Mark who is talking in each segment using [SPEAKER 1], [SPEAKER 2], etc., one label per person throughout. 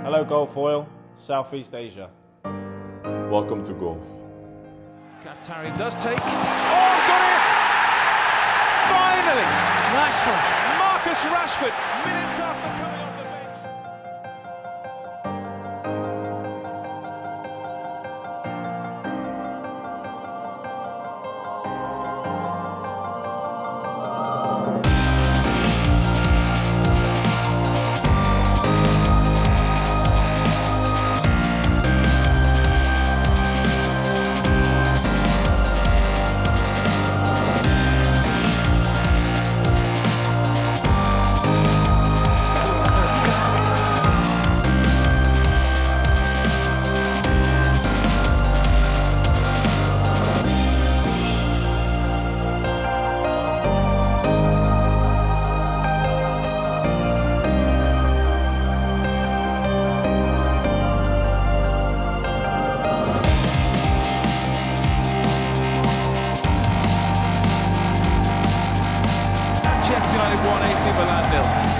[SPEAKER 1] Hello Golf Oil, Southeast Asia.
[SPEAKER 2] Welcome to golf.
[SPEAKER 3] Khatari does take. Oh, he's got it! Finally! Rashford. Marcus Rashford, minutes after coming off the bench. United 1, AC Milan 0.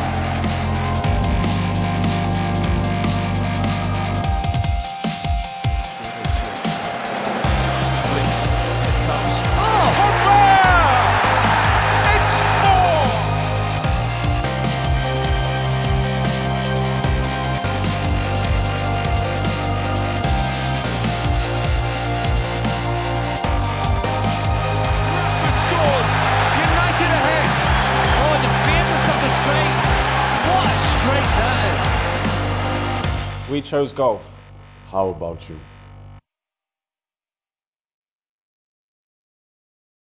[SPEAKER 1] We chose golf.
[SPEAKER 2] How about you?